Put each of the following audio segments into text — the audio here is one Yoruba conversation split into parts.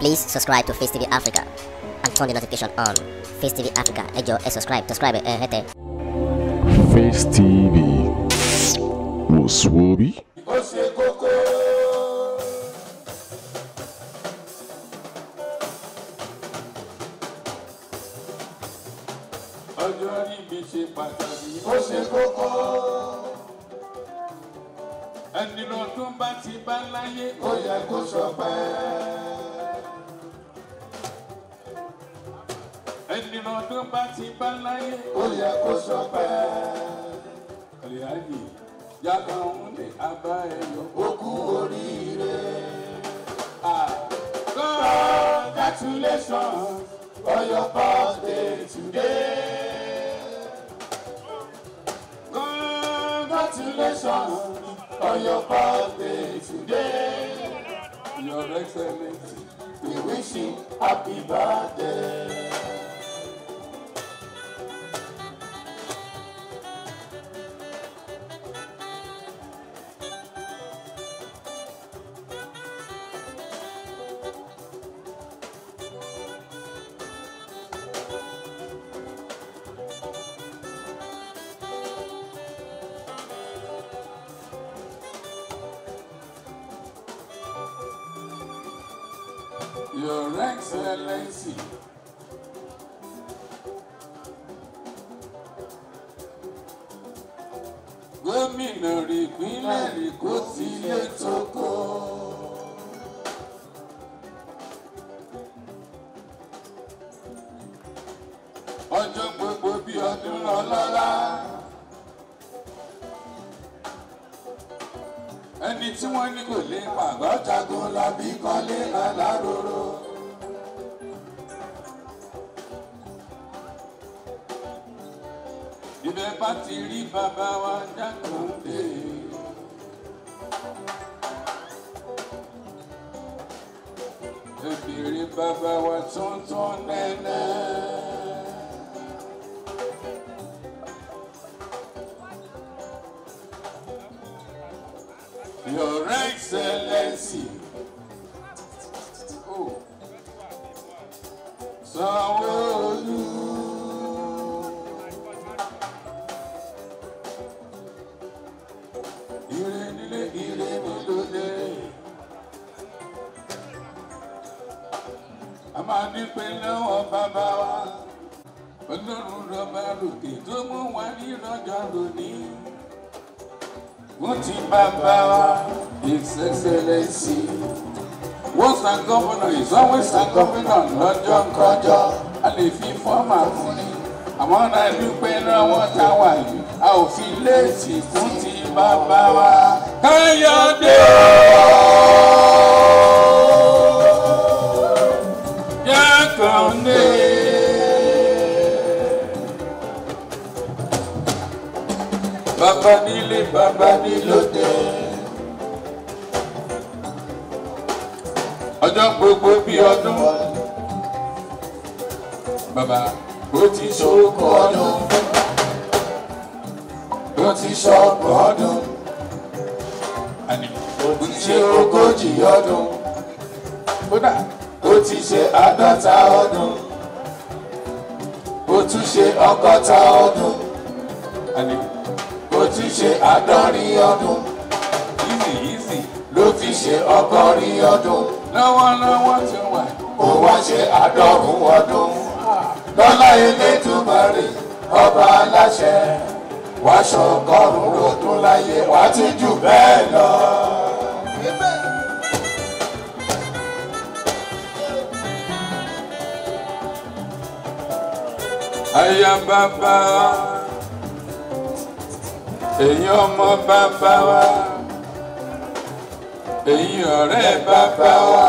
Please subscribe to Face TV Africa and turn the notification on. Face TV Africa, ẹ jọ̀ọ́ ẹ subscribe, hete. Face TV was Swoby. Ọjọ́ níbi ṣe pàtàkì ó ṣe kókó. Ẹni lọ́dún bá ti bá láyé ó yẹ kó ṣọpẹ́. Ẹni lọ́dún bá ti bá láyé ó yẹ kó ṣọpẹ́. Àlìyájì yàtọ̀ òun lè abá ẹ̀yọ́ ó kú oríire. Congratulations for your birthday today. Congratulations on your birthday today. Your Excellency, we wish you happy birthday. Your Excellency, Gómìnà ìpínlẹ̀ Èkó ti lé tókò. Ọjọ́ gbogbo bí ọdún ọlọ́lá. Ẹni tí wọ́n ní kò lè pàgọ́ jagun lábí kọ́lé láláròrò. Ibẹ̀ bá ti rí bàbá wa Jákàndé. Ebèrè bàbá wa tuntun nẹ́nẹ́. Your Excellency, Sanwó-Olú. Ire nílé, ire nílòdè. A máa dúpẹ́ lọ́wọ́ bàbá wa. Ọlọ́run rọ̀bà lòkè tó mú wa ní rọ́jọ́ lónìí. Wọ́n ti bàbá wa, His Excellency. Once a governor is always a governor lọ́jọ́ kọjọ́. A lè fi fọ́ọ̀mù àfúnni. Àmọ́ náà dúpẹ́ lọ́wọ́ táwa yìí. A ò fi léètì fún ti bàbá wa. Káyọ̀dé. Jákàndé. Bàbá nílé, bàbá nílòdè. Ọjọ́ gbogbo bí ọdún. Bàbá ó ti ṣokò ọdún. Ó ti ṣọgbọ̀n ọdún. Ó ti ṣe 40 ọdún. Kódà ó ti ṣe 50 ọdún. Ó tún ṣe 60 ọdún. Ó ti ṣe 70 ọdún. Easy ló fi ṣe 80 ọdún. Lọ́wọ́lọ́wọ́ tí ó wà. Ó wá ṣe 90 ọdún. Lọ́lá Elédùmarè ọba aláṣẹ. Wá ṣọgọ́rùn ọdún láyé, wá ti jù bẹ́ẹ̀ lọ. Aya bàbá, èyí ọmọ bàbá wa, èyí ọ̀rẹ́ bàbá wa,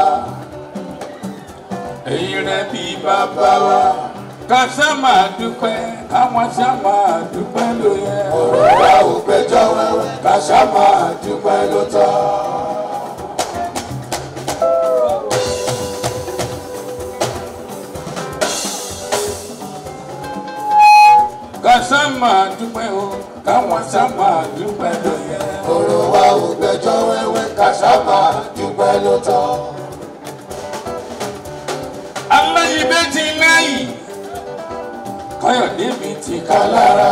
èyí rẹ̀ bí bàbá wa. Ká ṣá máa dúpẹ́, káwọn ṣá máa dúpẹ́ ló yẹ. Ọ̀rọ̀ wa ò gbẹ́jọ́ wẹ́wẹ́, ká ṣá máa dúpẹ́ ló tọ́. Ká ṣá máa dúpẹ́ o, káwọn ṣá máa dúpẹ́ ló yẹ. Ọ̀rọ̀ wa ò gbẹ́jọ́ wẹ́wẹ́, ká ṣá máa dúpẹ́ ló tọ́. ìbejì lẹ́yìn Káyọ̀dé mi ti ká lára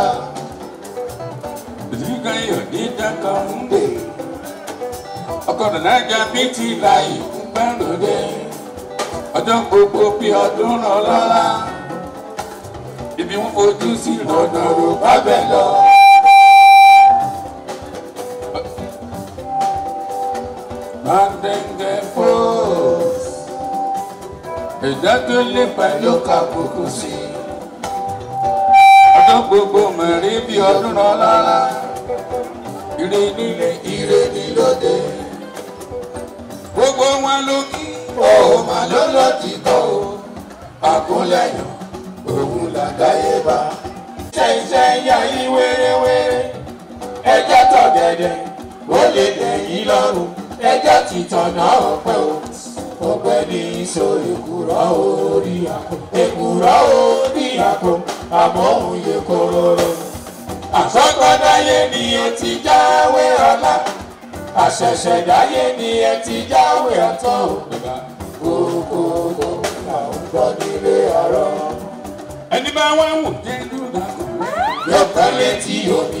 ìdílé Káyọ̀dé dákọ̀ ń gbè ọkọ̀ nànájà mi ti láyì ń gbàlódé ọjọ́ gbogbo bí ọdún rán lọ́la ibi wọn fojú sí lọ́nà rò bá bẹ̀ lọ. Mandenge fos ẹ̀dá tó lé pẹ̀lú kàbùkù sí ọjọ́ gbogbo mẹ́rin bí ọdún náà lára ire nílé ire ní lóde gbogbo wọn ló kí òun mà ló lọ ti kọ́ o àkúnlẹ̀yìn òun làdáyébá ṣẹ́ṣẹ́ yá yí wéréwéré ẹjẹ́ tọ̀gẹ̀dẹ̀ ó lè dẹ̀yìn lọ́rùn ẹjẹ́ ti tọ̀nà ọ̀pẹ́ o ọ̀pẹ́ ní so èkùrọ́ orí àpò èkùrọ́ orí àpò àmọ́ òun yẹ kóróró. Àsọkọ̀dáyé ni ẹ ti jáwé ọlá àṣẹ̀ṣẹ̀dáyé ni ẹ ti jáwé ọ̀tọ̀ kókókó làwọn gbọ́ nílé ọ̀rọ̀. Ẹni bá wá wò jẹ́ dúdà kan yóò pẹ́ létí omi.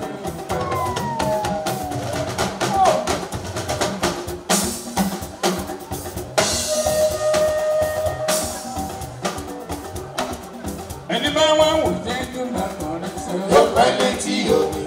Ẹni bá wá wò jẹ́ dúdà kan rẹ̀ sẹ́yìn yóò pẹ́ létí omi.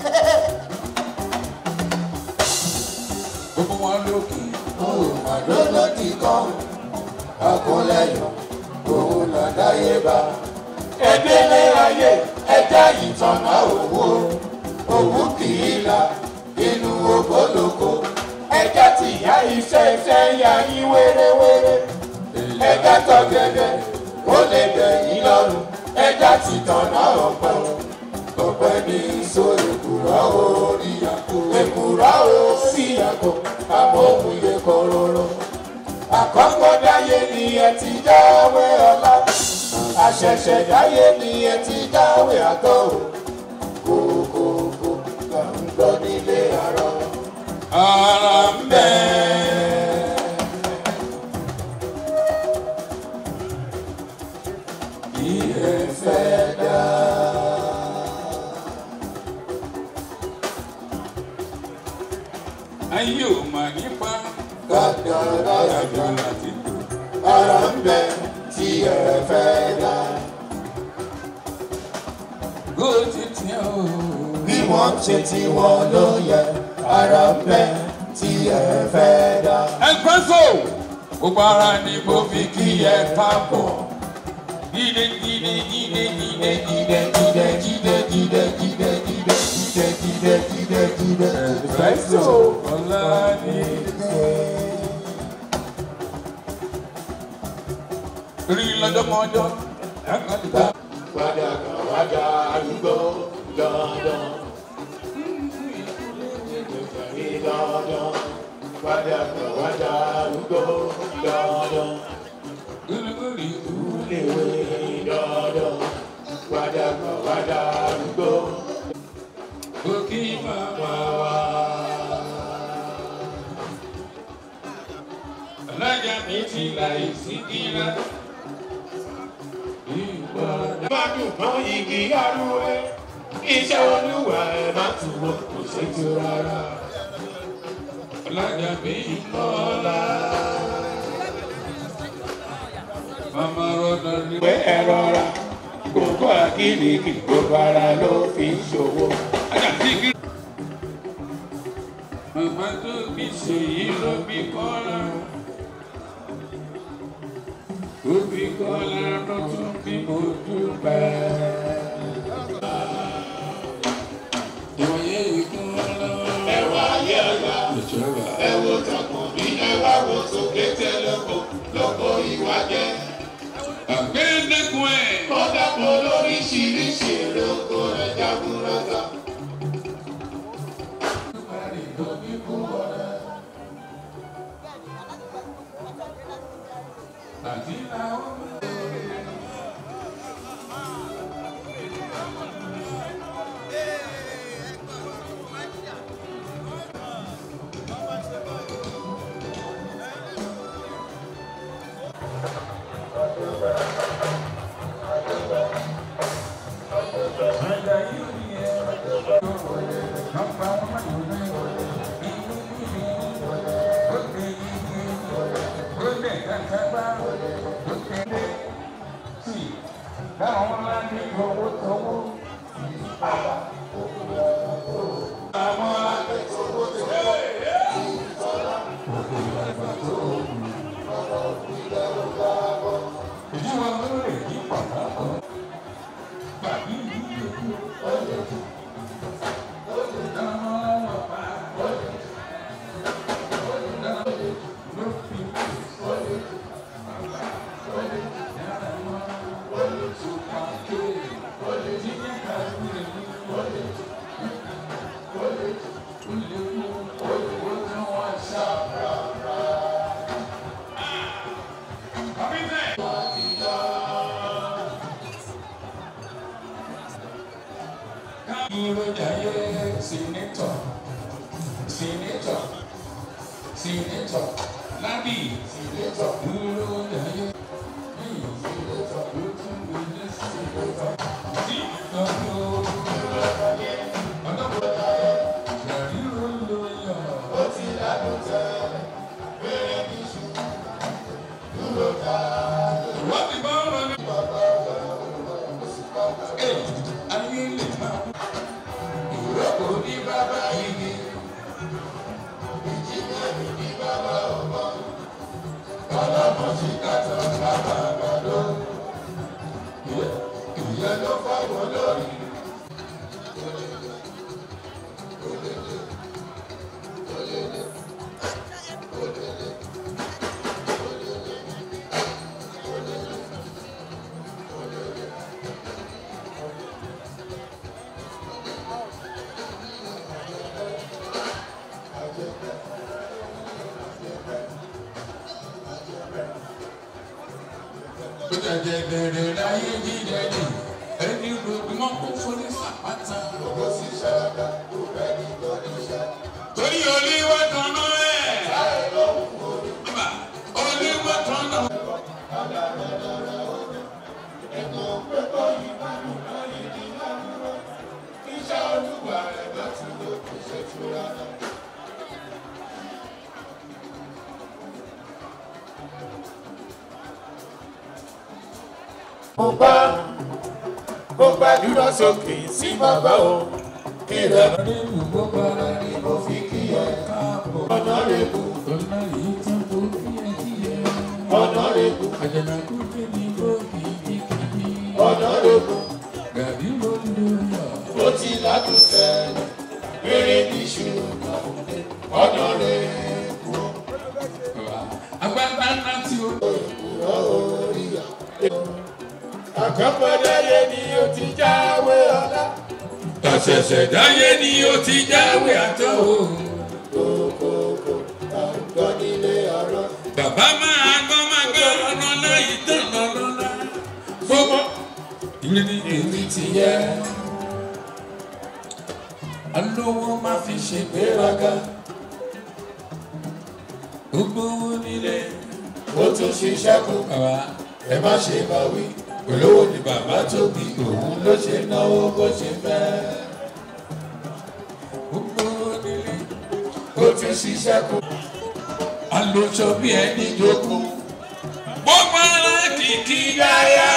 Gbogbo wọn lókè òun mà ló lọ ti kọ́ àkúnlẹ̀yìn òun làdáyébá. Ẹdẹlẹ ayé ẹja ìtànà òwú kì í la inú ògbólógbò ẹja ti yá iṣẹ́ yá yí wéréwéré ẹja tọ̀gẹ̀dẹ̀ ó lè dẹ̀yìn lọ́rùn ẹja ti tànà ọ̀pẹ ní so èkùrọ́ orí àpò èkùrọ́ orí àpò àmọ́ òun yẹ kóróró. Àkọ́kọ́ dáyé ni ẹ ti jáwé ọlá àṣẹ̀ṣẹ̀dáyé ni ẹ ti jáwé àtọ̀ kókókó là ń gbọ́ nílé àárọ̀. Ara ń bẹ kí ẹ fẹ́ dá. Ayé ò mà nípa kádàrá àjọ láti lò. Ara ń bẹ tí ẹ fẹ́ dá. Bó ti tiẹ̀ o. Bí wọ́n ṣe tí wọ́n ló yẹ. Ara ń bẹ tí ẹ fẹ́ dá. Ẹgbẹ́sọ̀ gbogbo ara ni mo fi kí ẹ káàbọ̀. Jíde jíde jíde jíde jíde jíde jíde jíde jíde jíde jíde jíde jíde jíde. Ẹgbẹ́sọ̀ ọ̀la ni rí lọ́jọ́mọ́jọ́ lákàtúntà. Wájà kan wájà àdúgbò dandan. Rí dandan. Wájà kan wájà àdúgbò dandan. Gúrúgúrú ìkúléwé dandan. Wájà kan wájà àdúgbò. Òkè màmá wa. Alájà mi ti láì sí kíra. Ìbádùn kan igi arúgbó, iṣẹ́ olúwa ẹ̀ má túbọ̀ kò ṣètò rárá. Alájà mi mọ́lá. Màmá rọ̀nà rí. Pé ẹ rọra, gbogbo àkìlìkì gbogbo ara ló fi ṣòwò. Màmá tó bí ṣèyí ló bí Kọ́lá. Òbí Kọ́lá ló tún bí mo dúpẹ́. Ìwọ̀nyé ikún lọ́wọ́. Ẹ̀wà ayé ọ̀la. Ẹ̀wò tọkùn bí ẹ̀wà wo sókè tẹ lóko ìwà jẹ́. Àgbẹ̀dẹ́kun ẹ̀. Kọ́dà pọ̀ lóríṣiríṣi èrè oko rẹ̀ jagunrata. Senator, Labi, mo gbàdúrà sókè sí bàbá o kí rẹ̀ nínú gbogbo ara ni mo fi kí ẹ káàbọ̀. Ọ̀nàrẹ́bù Ọ̀nàrẹ́bù Àjànàkú débi lóbi kíkiri. Ọ̀nàrẹ́bù Gàdí ló ń lò yọ. ó ti látúnṣe rere ní ṣùgbọ́n Ọ̀nàrẹ́bù Agbára ńlá tí ó. àkọ́kọ́ dáyé ni ó ti jáwé ọlá. Tọ̀sẹ̀sẹ̀ dáyé ni ó ti jáwé àtọ́ o. Kòkòkò àgbọ̀ nílé ọ̀rọ̀. Bàbá máa gbọ́ ọ̀nà láyé tán lọ́lọ́lá. Gbogbo ìrírí èmi ti yẹ. Olówó máa fi ṣe gbéraga. Gbogbo onílé ó tún ṣiṣẹ́ kù. bàbá. Ẹ má ṣe bá wí. Olówó ni bàbá tó bí òun ló ṣe náwó bó ṣe fẹ́. Gbogbo onílé Ó tún ṣiṣẹ́ kù. alóṣọ bí ẹni jókòó. Gbogbo ara kìkì yáyá.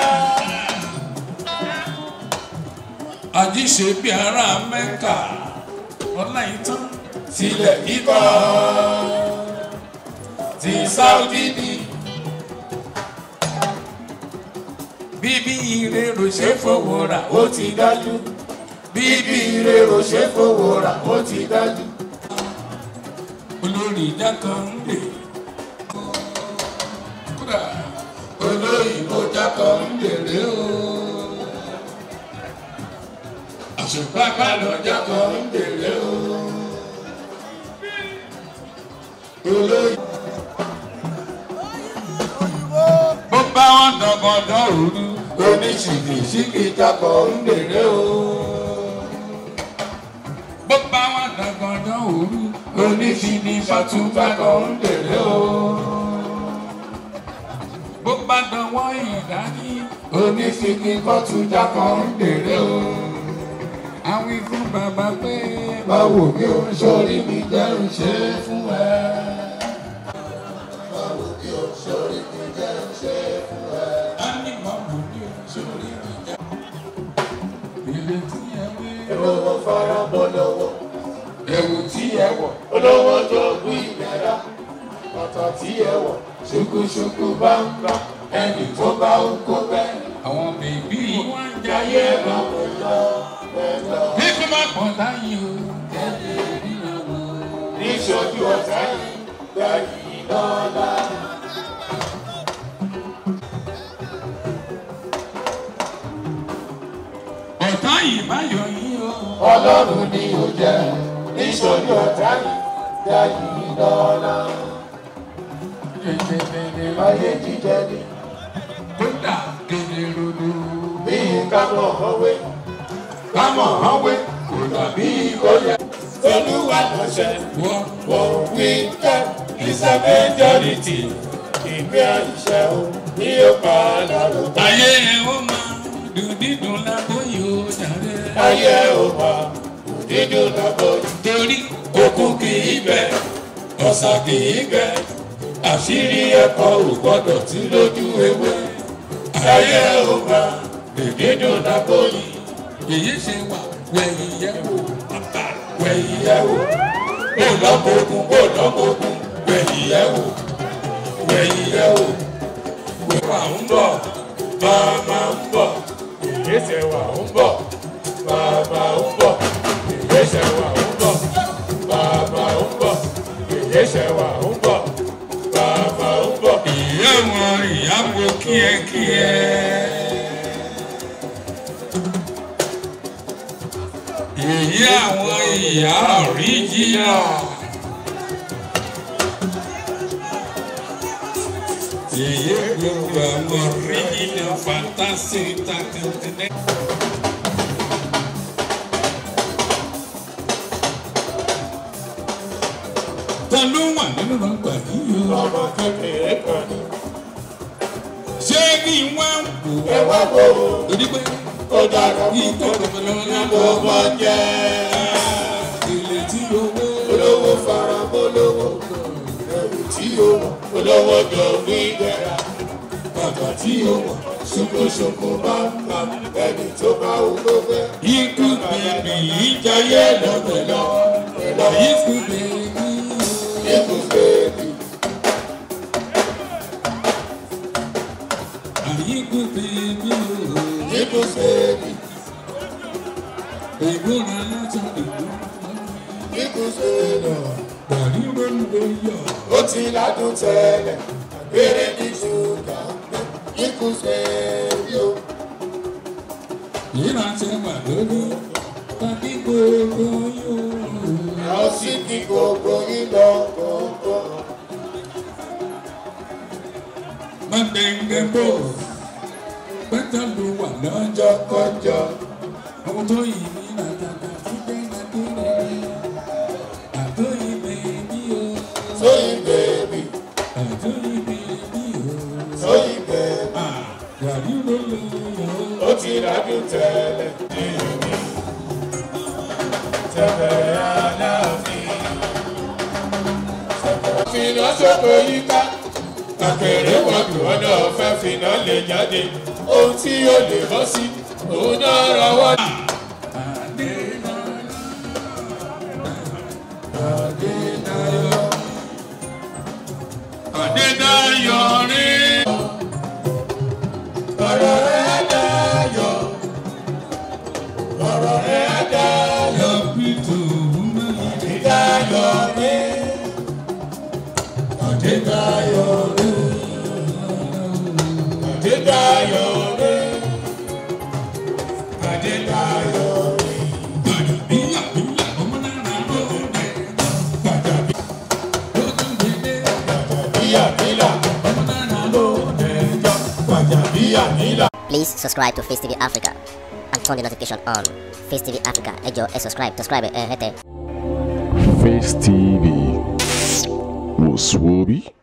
Àjíṣe bí ará Mẹ́kà ọ̀la ìtàn. Tilẹ̀ kíkọ́ ti Sáúdí ni. Bíbí ire rò ṣe fowó rà Ó ti dájú. Bíbí ire ò ṣe fowó rà ó ti dájú. olórí ìjà kan ń lè. Kódà Olóyìnbó jákọ̀ ń bèrè o. àṣùpá bá lọ Jákọ̀ ń bèrè o. Olóyìnbó bó bá wọn dọ̀gọ̀dọ̀ òru. oníṣìkìṣìkì jákọ̀ ń bèrè o. Bó bá wọn dọ̀gọ̀dọ̀ òru. Onífìní fatúbákọ̀ ń bèrè o. bó bá dánwọ́ ìdání oníṣègùn kọ́tù jákọ́ ń dèrè o. Àwọn fún bàbá pé báwo bí o sórí mi jẹ́ ń ṣe fún ẹ. Báwo bí o sórí mi jẹ́ ń ṣe fún ẹ. A ní báwo bí o sórí mi jẹ́. Ilé tí ẹ wé. Olówó fara bọ́ lọ́wọ́. Ẹ̀wù tí ẹ wọ̀. Olówó tó gbé ìgbẹ́ra. Bàtà tí ẹ wọ̀. Ṣùkúṣùkú bá ń bá ẹni tó bá ń kó bẹ́ẹ̀. Àwọn bèbí wọn ń jayé ẹ̀rọ pẹ̀lú. Bí kò má pọ̀ láyé o, kẹ́lẹ́ ìrìnàwó. Níṣojú ọ̀tá yìí, gbàyè lọ́la. Ọ̀tá yìí má yọ yín o. Ọlọ́run ni ò jẹ́. Níṣojú ọ̀tá yìí, gbàyè lọ́la. Èdè láyé jíjẹ ni. Kódà kéde rodo. Bí ká mọ̀ ọ̀wé. Kámọ̀ ọ̀wé kò dàbí ìkọyà. Olúwa lọ́sẹ̀ wọ́n wí kẹ́ iṣẹ́ méjọ́rìtì ìgbé àìṣẹ́ o ní ọ̀pá lọ́rọ̀. Ayé ó máa dùn dídùn lábóyè ó jàre. Ayé ó máa dùn dídùn lábóyè. Torí òkú kì í gbẹ, ọ̀sà kì í gbẹ, àṣírí ẹ̀kọ́ ò gbọ́dọ̀ tí lójú ewé. Ayé ó máa dùn dídùn lábóyè. Èyí ṣe wà wẹ̀yìn yẹ̀wò, wẹ̀yìn yẹ̀wò, bó lọ́mọ̀ọ́gùn wẹ̀yìn yẹ̀wò, wẹ̀yìn yẹ̀wò. Wà ń bọ̀, màmá ń bọ̀, ìgbésẹ̀ wà ń bọ̀, màmá ń bọ̀, ìgbésẹ̀ wà ń bọ̀, màmá ń bọ̀, ìgbésẹ̀ wà ń bọ̀, màmá ń bọ̀. Ìyá wọn ìyàwó kíẹ́kíẹ́. Èyí àwọn ìyá ọ̀ríjìnà. Èyí gbogbo àwọn ọ̀ríjìnà fantasi takẹ́tẹ́. Ta ló wà nínú ọgbà yìí o? Ọmọ kékeré kan ni. Ṣé ní wọ́n ń wò? Ẹ wá wò ó. Torí pé ó dára púpọ̀ ló mọ̀ jẹ́. Ilé tí owó olówó fara mọ́ lówó. Ẹ̀rù tí ó wọ̀ olówó jọ ní ìdẹ́ra. Bàbá tí ó wọ̀ ṣokoṣoko bá ń pa ẹni tó bá owó fẹ́. Ikú bèbí ìjayé lọ́pẹ̀lọ́. Ikú bèbí. Ikú bèbí. Ikú bèbí o. Ikú bèbí. Ìgbóná látọ̀ ìlú. Ikú bèbí. Bàrí rògbò yọ. Ó ti ládùn tẹ́lẹ̀, àgbèrè ní ṣúgà. Ikú bèbí o. Ìlà ti wà lórí, tàbí gbogbo yóò. Àwọn sì kí gbogbo yín lọ kọ̀ọ̀kan. Mọ̀tẹ́ngẹ́ bò. Bẹ́tẹ̀ ló wà lọ́jọ́ kọjọ́. Àwọn tó yìí ní nàdàdà tí bẹ́ẹ̀ rẹ̀. Àtọ́yìn bèbí o. Sóyìn bèbí. Àtọ́yìn bèbí o. Sóyìn bèbí. Gàrí ló lè yọ. Ó ti rájú tẹ́lẹ̀. Tẹ̀bẹ̀rẹ̀ aláàfin. Fìnà sọ́kò yíká. Àkèrè wọ̀dù ọ̀nà ọ̀fẹ́ fìnà lè jáde. Ohun tí yóò lè bọ́ sí, òun náà ra wá. Adédáyọ̀ rí. Ọ̀rọ̀ rẹ̀ Adáyọ̀. Ọ̀rọ̀ rẹ̀ Adáyọ̀. Adédáyọ̀ rí. Adédáyọ̀ rí. Adédáyọ̀ rí. Adédáyọ̀ rí. Gbàdàbíyà ọmọ náà rà lóde. Gbàdàbíyà ọmọ náà rà lóde. Gbàdàbíyà nílà. Please subscribe to Face TV Africa and turn the notification on. Face TV Africa, ẹ jọ̀ọ́ ẹ subscribe, hete. Face TV was Swoby.